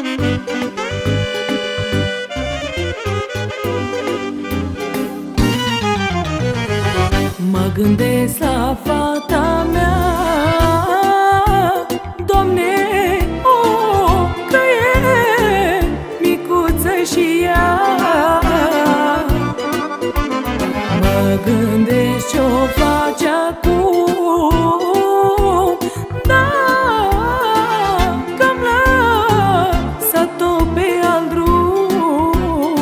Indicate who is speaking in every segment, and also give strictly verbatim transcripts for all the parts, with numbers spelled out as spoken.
Speaker 1: Mă gândesc la fata mea, Doamne, o, că e micuță și ea. Mă gândesc ce-o face acum, da, că-mi lăsat-o pe alt drum.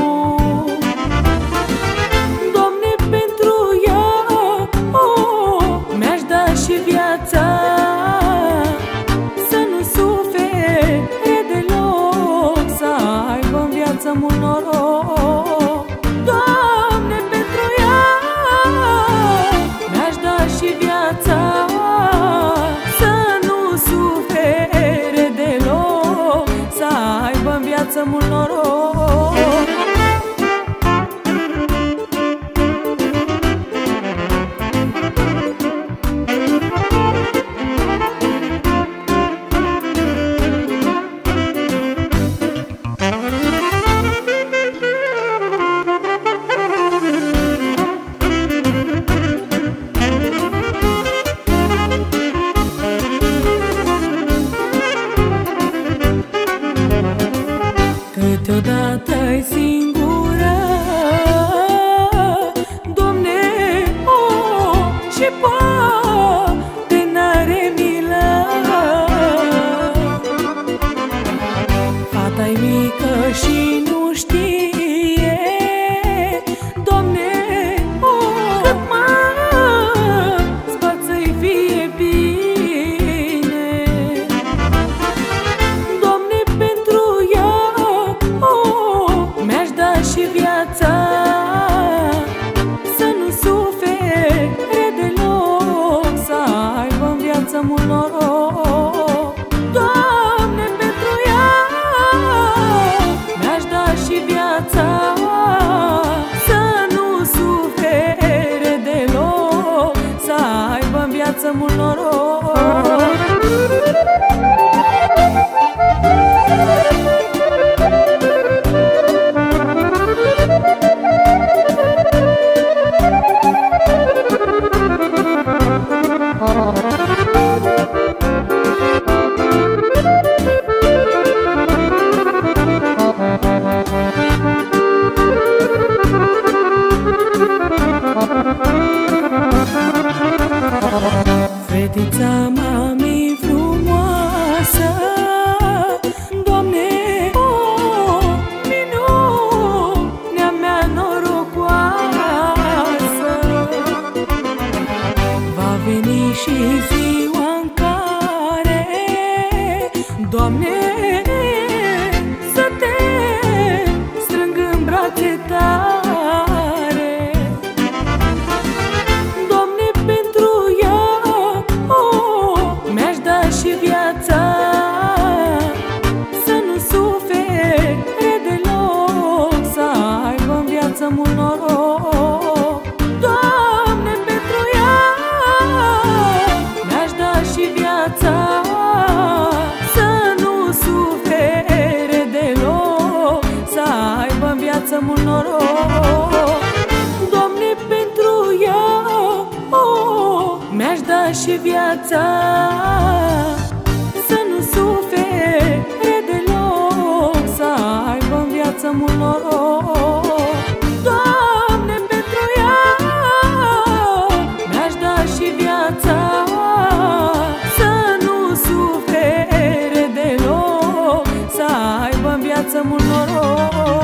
Speaker 1: Doamne, pentru ea mi-aș da și viața, să nu sufere deloc, să aibă în viață mult noroc. Doamne, pentru ea mi-aș da și viața, să nu sufere deloc, să aibă în viață mult noroc. Câteodată-i singură, Doamne, o, și poate n-are milă. Fata-i mică și nu știe, Doamne, o, cât mă sbat să-i fie bine. Doamne, pentru ea mi-aș da și viața, să nu sufere deloc, să aibă în viață mult noroc. Doamne, pentru ea mi-aș da și viața, să nu sufere deloc, să aibă în viață mult noroc. Fetița mami frumoasă, Doamne, o, minunea mea norocoasă. Va veni și ziua-n care, Doamne, să te strâng în brațe tare. Doamne, pentru ea mi-aș da și viața, să nu sufere deloc, să aibă în viață mult noroc. Doamne, pentru ea mi-aș da și viața, să nu sufere deloc, să aibă în viață mult noroc. Doamne, pentru ea mi-aș da și viața, să nu sufere deloc, să aibă în viață mult noroc. Doamne, pentru ea mi-aș da și viața, să nu sufere deloc, să aibă în viață mult noroc.